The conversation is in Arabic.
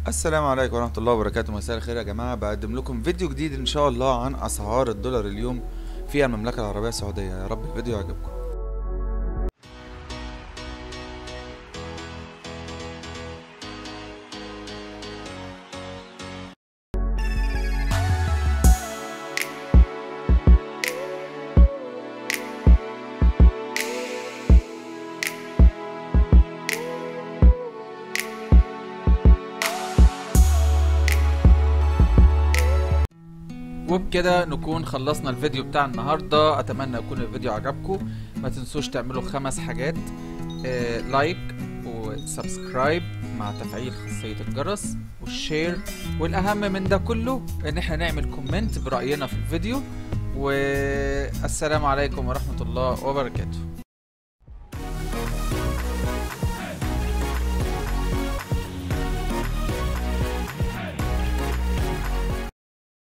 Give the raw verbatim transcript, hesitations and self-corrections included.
السلام عليكم ورحمة الله وبركاته. مساء الخير يا جماعة، بقدم لكم فيديو جديد ان شاء الله عن اسعار الدولار اليوم في المملكة العربية السعودية. يا رب الفيديو يعجبكم. وبكده نكون خلصنا الفيديو بتاع النهاردة. اتمنى يكون الفيديو عجبكم. ما تنسوش تعملوا خمس حاجات: آه، لايك وسبسكرايب مع تفعيل خاصية الجرس والشير، والاهم من ده كله ان احنا نعمل كومنت برأينا في الفيديو. والسلام عليكم ورحمة الله وبركاته.